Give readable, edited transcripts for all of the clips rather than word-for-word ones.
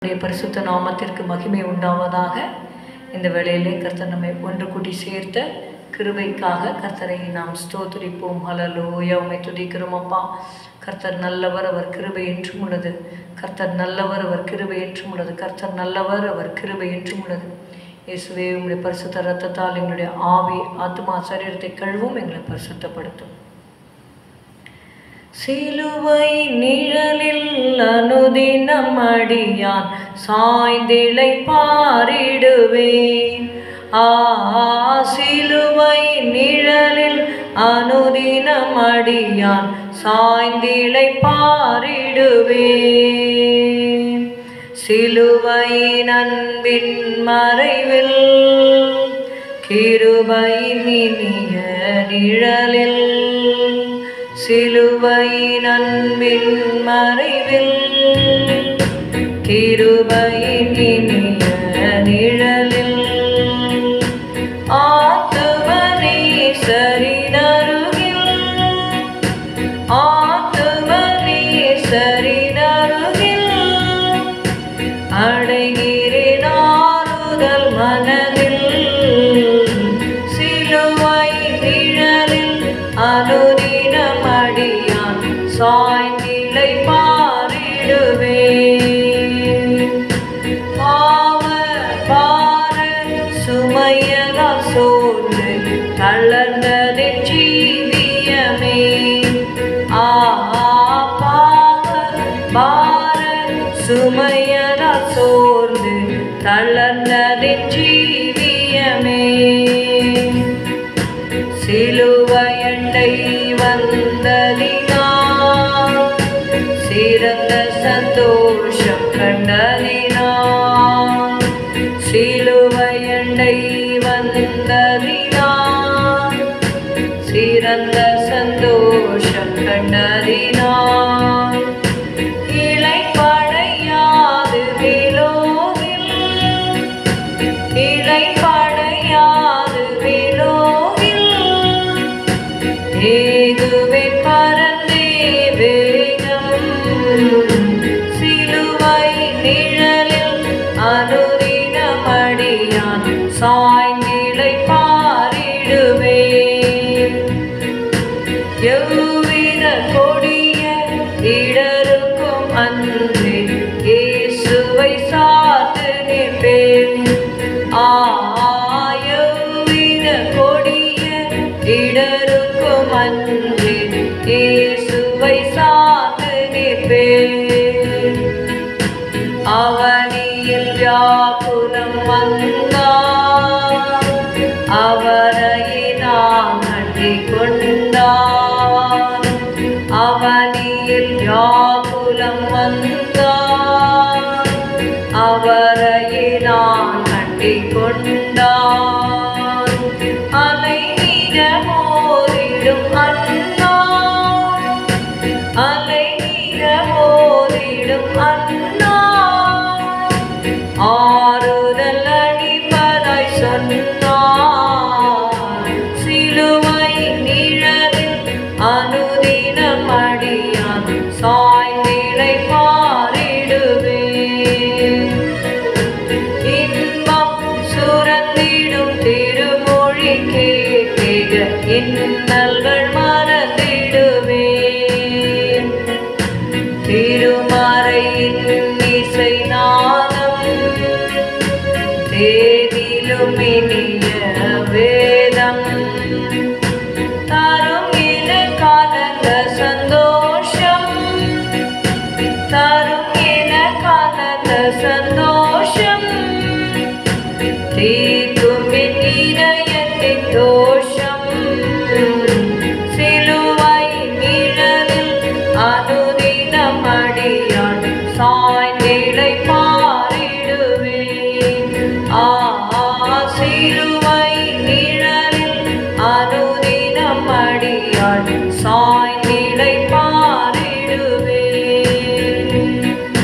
பரிசுத்த நாமத்திற்கு மகிமை உண்டாவதாக. இந்த வேளையிலே கர்த்தர் நம்மை ஒன்று கூட்டி சேர்த்த கிருபைக்காக கர்த்தரை நாம் ஸ்தோத்திரிப்போம். ஹல்லேலூயா. உம்மை துதிக்கிறோம் அப்பா. கர்த்தர் நல்லவர், அவர் கிருபை என்றும் உள்ளது. கர்த்தர் நல்லவர், அவர் கிருபை என்றும் உள்ளது. கர்த்தர் நல்லவர், அவர் கிருபை என்றும் உள்ளது. இயேசுவே, உம்முடைய பரிசுத்த இரத்தத்தால் எங்களுடைய ஆவி, ஆத்துமா, சரீரத்தை கழுவும், எங்களை பரிசுத்தப்படுத்தும். சிலுவை நிழலில் அனுதினம் அடியான் சாய்ந்திளை பாரிடுவேன். சிலுவை நிழலில் அனுதினம் அடியான் சாய்ந்திளை பாரிடுவேன். சிலுவையின் அன்பின் மறைவில் கிருபையின் இனிய நிழலில், சிலுவையின் அன்பின் மறைவில் கிருபையின் இனிய நிழலில், ஆத்துமநேசரின் அருகில், ஆத்துமநேசரின் அருகில் அடைகிறேன் ஆறுதல் மனதில். சிலுவை நிழலில் அனுதினம் அடியான் சாய்ந்திளை பாரிடுவேன். பாவ பார சுமையதால் சோர்ந்து தளர்ந்தது ஜீவியமே. பாவ பார சுமையதால் சோர்ந்து தளர்ந்தது ஜீவியமே. சிலுவையண்டை வந்ததினால் சிறந்த சந்தோஷம் கண்டதினால், சிலுவையண்டை வந்ததினால் சிறந்த சந்தோஷம் கண்டதினால், இளைப்படையாது விலோகில், இளைப்படையாது விலோகில் ஏகுவேன் பரந்தே வேகம். சிலுவை நிழலில் அனுதினம் அடியான் சாய்ந்திளை பாரிடுவேன். எவ்வித கொடிய இடருக்கும் அன்றி இயேசுவை சார்ந்து நிற்பேன். எவ்வித கொடிய இடருக்கும் அன்றி இயேசுவை சார்ந்து நிற்பேன். அவனியில் வியாகுலம் வந்தார், அவரை நான் அண்டிக் கொண்டார். அவனியில் வியாகுலம் வந்தார், அவரை நான் அண்டிக் கொண்டார். அலை நீரமோதிடும் அண்ணா, அலை நீரமோதிடும் அண்ணா ஆறுதல் அளிப்பதாய் சொன்னார். சிலுவை நிழலில் அனுதினம் அடியான் சாய்ந்திளை பாரிடுவேன். இன்பம் சுரந்திடும் திருமொழி கேட்க இன்னல்கள் மறந்திடுவேன். திருமறையின் இசை நாதம் தேதிலும் இனிய வேதம் தரும் என கலந்த சந்தோஷம், தரும் என கலந்த சந்தோஷம் தீர்க்கும் என் இதயத்தின் தோஷம். சிலுவை நிழலில் அனுதினம் அடியான் சாய்ந்திளை பாரிடுவேன். சிலுவை நிழலில் அனுதினம் அடியான் சாய்ந்திளை பாரிடுவேன்.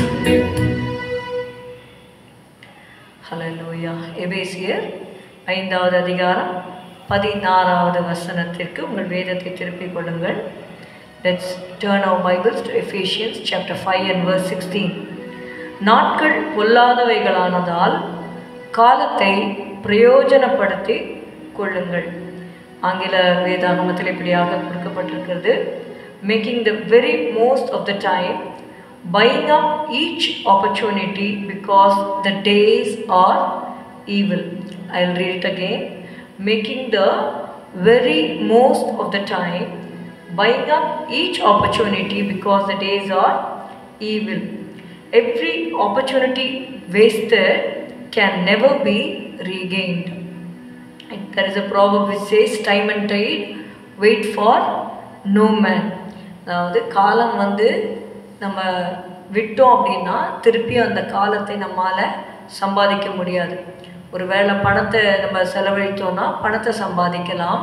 ஹல்லேலூயா. எபேசியர் 5வது அதிகாரம் 16வது வசனத்திற்கு உங்கள் வேதத்தை திருப்பிக் கொள்ளுங்கள். Let's turn our Bibles to Ephesians chapter 5 and verse 16. நாட்கள் பொல்லாதவைகளானதால் காலத்தை பிரயோஜனப்படுத்தி கொள்ளுங்கள். ஆங்கில வேதாகமத்தில் இப்படியாக கொடுக்கப்பட்டிருக்கிறது, making the very most of the time, buying up each opportunity because the days are evil. I'll read it again. Making the very most of the time, buying up each opportunity because the days are evil. Every opportunity wasted can never be regained. There is a proverb which says, time and tide wait for no man. அதாவது காலம் நம்ம விட்டோம் அப்படின்னா திருப்பி அந்த காலத்தை நம்மால் சம்பாதிக்க முடியாது. ஒரு வேளை பணத்தை நம்ம செலவழித்தோன்னா பணத்தை சம்பாதிக்கலாம்.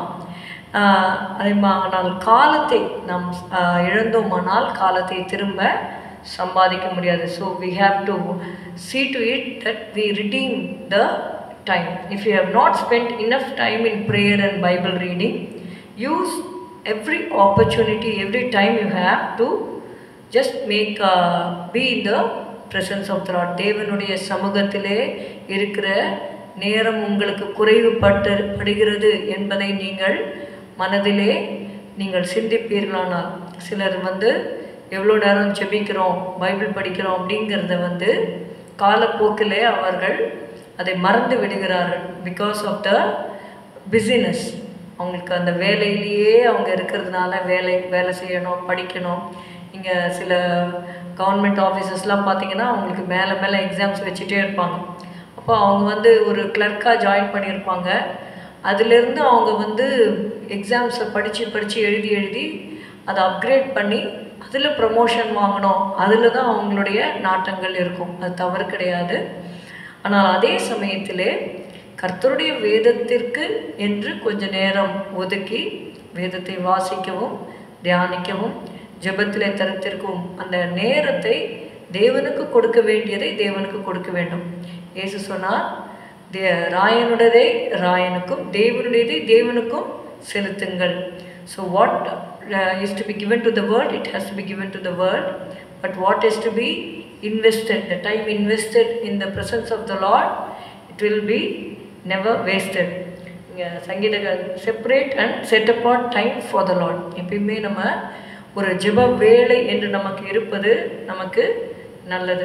ஆனால் காலத்தை நாம் இழந்தோமானால் காலத்தை திரும்ப சம்பாதிக்க முடியாது. So we have to see to it that we redeem the time. If you have not spent enough time in prayer and Bible reading, use every opportunity, every time you have to just be in the presence of the Lord. தேவனுடைய சமூகத்திலே இருக்கிற நேரம் உங்களுக்கு குறைவுபடுகிறது என்பதை நீங்கள் மனதிலே நீங்கள் சிந்திப்பீர்களானால், சிலர் எவ்வளோ நேரம் ஜெபிக்கிறோம், பைபிள் படிக்கிறோம் அப்படிங்கிறத காலப்போக்கிலே அவர்கள் அதை மறந்து விடுகிறார்கள். பிகாஸ் ஆஃப் த பிஸினஸ், அவங்களுக்கு அந்த வேலையிலேயே அவங்க இருக்கிறதுனால வேலை செய்யணும், படிக்கணும். இங்கே சில கவர்மெண்ட் ஆஃபீஸஸ்லாம் பார்த்திங்கன்னா அவங்களுக்கு மேலே எக்ஸாம்ஸ் வச்சுட்டே இருப்பாங்க. அப்போ அவங்க ஒரு கிளர்க்காக ஜாயின் பண்ணியிருப்பாங்க. அதிலேருந்து அவங்க எக்ஸாம்ஸை படித்து எழுதி அதை அப்கிரேட் பண்ணி அதில் ப்ரமோஷன் வாங்கணும், அதில் தான் அவங்களுடைய நாட்டங்கள் இருக்கும். அது தவறு கிடையாது. ஆனால் அதே சமயத்திலே கர்த்தருடைய வேதத்திற்கு என்று கொஞ்ச நேரம் ஒதுக்கி வேதத்தை வாசிக்கவும் தியானிக்கவும் ஜெபத்திலே தரித்திருக்கும் அந்த நேரத்தை தேவனுக்கு கொடுக்க வேண்டியதை தேவனுக்கு கொடுக்க வேண்டும். இயேசு சொன்னார், ராயனுடையதை ராயனுக்கும் தேவனுடையதை தேவனுக்கும் செலுத்துங்கள். So what is to be given to the world, it has to be given to the world. But what is to be invested, the time invested in the presence of the Lord, it will be never wasted. சங்கீதங்கள் separate and set apart time for the Lord. எப்பயுமே நம்ம ஒரு ஜெப வேலை என்று நமக்கு இருப்பது நமக்கு நல்லது.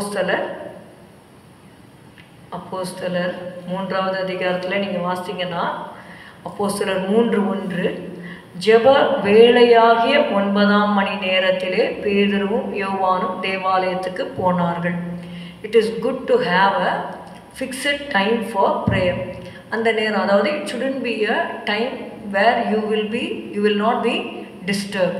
அப்போஸ்தலர் 3வது அதிகாரத்தில் நீங்கள் வாசித்தீங்கன்னா அப்போஸ்தலர் 3:1, ஜெப வேளையாகிய 9ஆம் மணி நேரத்திலே பேதுருவும் யோவானும் தேவாலயத்துக்கு போனார்கள். It is good to have a fixed time for prayer. அந்த நேரம், அதாவது it shouldn't be a time where you will not be disturbed.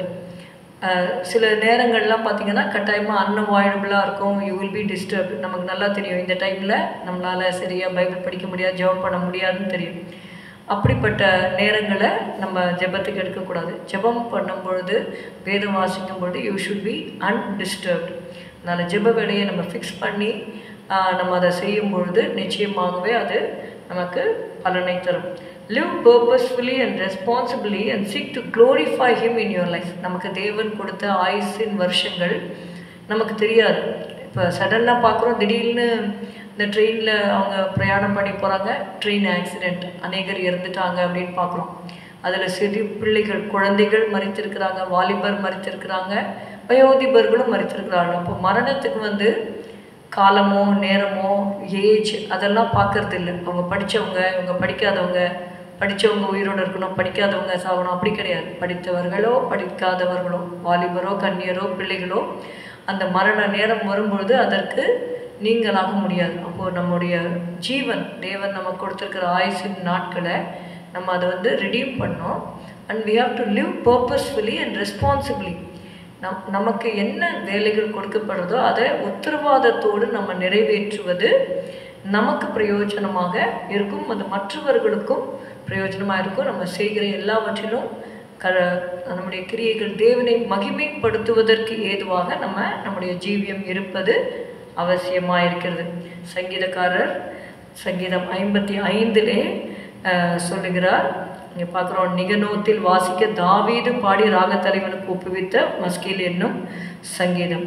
சில நேரங்கள்லாம் பார்த்திங்கன்னா கட்டாயமாக அன்அவாய்டபுளாக இருக்கும். You will be disturb. நமக்கு நல்லா தெரியும் இந்த டைமில் நம்மளால் சரியாக பைபிள் படிக்க முடியாது, ஜெபம் பண்ண முடியாதுன்னு தெரியும். அப்படிப்பட்ட நேரங்களை நம்ம ஜெபத்துக்கு எடுக்கக்கூடாது. ஜெபம் பண்ணும் பொழுது, வேதம் வாசிக்கும் பொழுது யூ ஷுட் பி அன்டிஸ்டர்ப்ட். அதனால் ஜெப வேலையை நம்ம ஃபிக்ஸ் பண்ணி நம்ம அதை செய்யும் பொழுது நிச்சயமாகவே அது நமக்கு பலனை தரும். Live purposefully and responsibly and seek to glorify Him in your life. நமக்கு தேவன் கொடுத்த ஆயுசின் வருஷங்கள் நமக்கு தெரியாது. இப்போ சடனாக பார்க்குறோம், திடீர்னு இந்த ட்ரெயினில் அவங்க பிரயாணம் பண்ணி போகிறாங்க, ட்ரெயின் ஆக்சிடெண்ட், அநேகர் இறந்துட்டாங்க அப்படின்னு பார்க்குறோம். அதில் சிறு பிள்ளைகள், குழந்தைகள் மரித்திருக்கிறாங்க, வாலிபர் மரித்திருக்கிறாங்க, வயோதிபர்களும் மரித்திருக்கிறாங்க. அப்போ மரணத்துக்கு காலமோ நேரமோ ஏஜ் அதெல்லாம் பார்க்கறது இல்லை. அவங்க படித்தவங்க, இவங்க படிக்காதவங்க, படித்தவங்க உயிரோடு இருக்கணும், படிக்காதவங்க சாகணும், அப்படி கிடையாது. படித்தவர்களோ படிக்காதவர்களோ, வாலிபரோ கன்னியரோ பிள்ளைகளோ, அந்த மரண நேரம் வரும்பொழுது அதற்கு நீங்களாக முடியாது. அப்போது நம்முடைய ஜீவன், தேவன் நமக்கு கொடுத்துருக்கிற ஆயுசின் நாட்களை நம்ம அதை ரிடீம் பண்ணோம். And we have to live purposefully and responsibly. நமக்கு என்ன வேலைகள் கொடுக்கப்படுறதோ அதை உத்தரவாதத்தோடு நம்ம நிறைவேற்றுவது நமக்கு பிரயோஜனமாக இருக்கும், அது மற்றவர்களுக்கும் பிரயோஜனமாக இருக்கும். நம்ம செய்கிற எல்லாவற்றிலும் நம்முடைய கிரியைகள் தேவனை மகிமைப்படுத்துவதற்கு ஏதுவாக நம்முடைய ஜீவியம் இருப்பது அவசியமாக இருக்கிறது. சங்கீதக்காரர் சங்கீதம் 55 சொல்லுகிறார். இங்கே பார்க்குறோம், நிகனோத்தில் வாசிக்க தாவீது பாடி ராகத்தலைவனுக்கு ஒப்புவித்த மஸ்கீல் என்னும் சங்கீதம்.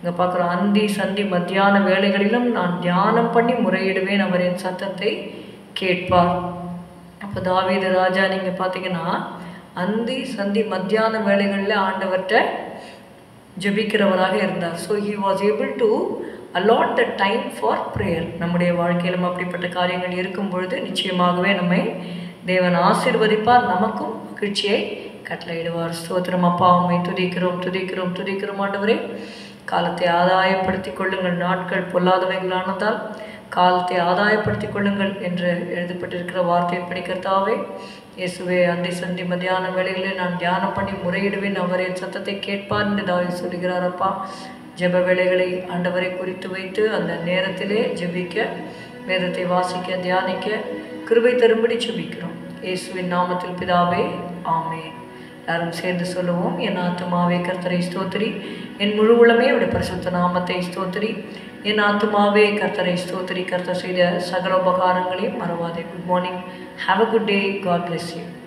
இங்கே பார்க்குறோம், அந்தி சந்தி மத்தியான வேளைகளிலும் நான் தியானம் பண்ணி முறையிடுவேன், அவர் என் சத்தத்தை கேட்பார். அப்போ தாவீது ராஜா நீங்கள் பார்த்தீங்கன்னா அந்தி சந்தி மத்தியான வேளைகளில் ஆண்டவர்கிட்ட ஜெபிக்கிறவராக இருந்தார். So he was able to allot the time for prayer. நம்முடைய வாழ்க்கையிலும் அப்படிப்பட்ட காரியங்கள் இருக்கும் பொழுது நிச்சயமாகவே நம்மை தேவன் ஆசீர்வதிப்பார், நமக்கும் மகிழ்ச்சியை கட்டளையிடுவார். ஸ்தோத்திரம் அப்பா, உம்மை துதிக்கிறோம் துதிக்கிறோம் துதிக்கிறோம் ஆண்டவரே. காலத்தை ஆதாயப்படுத்தி கொள்ளுங்கள், நாட்கள் பொல்லாதவைகளானதால் காலத்தை ஆதாயப்படுத்தி கொள்ளுங்கள் என்று எழுதப்பட்டிருக்கிற வார்த்தையின்படி கர்த்தாவே இயேசுவே, அந்தி சந்தி மத்தியான வேளைகளில் நான் தியானம் பண்ணி முறையிடுவேன், அவர் என் சத்தத்தை கேட்பார் என்று தாவீது சொல்கிறார். அப்பா, ஜெப வேளைகளை ஆண்டவரை குறித்து வைத்து அந்த நேரத்திலே ஜெபிக்க, வேதத்தை வாசிக்க, தியானிக்க கிருபை தரும்படி ஜெபிக்கிறோம். இயேசுவின் நாமத்தில் பிதாவே, ஆமென். எல்லாரும் சேர்ந்து சொல்லுவோம், என் ஆத்துமாவே கர்த்தரை ஸ்தோத்திரி, என் முழு உளமே அவருடைய பரிசுத்த நாமத்தை ஸ்தோத்திரி. என் ஆத்துமாவே கர்த்தரை ஸ்தோத்திரி, கர்த்தர் செய்த சகல உபகாரங்களையும் மறவாதே. Good morning, have a good day, God bless you.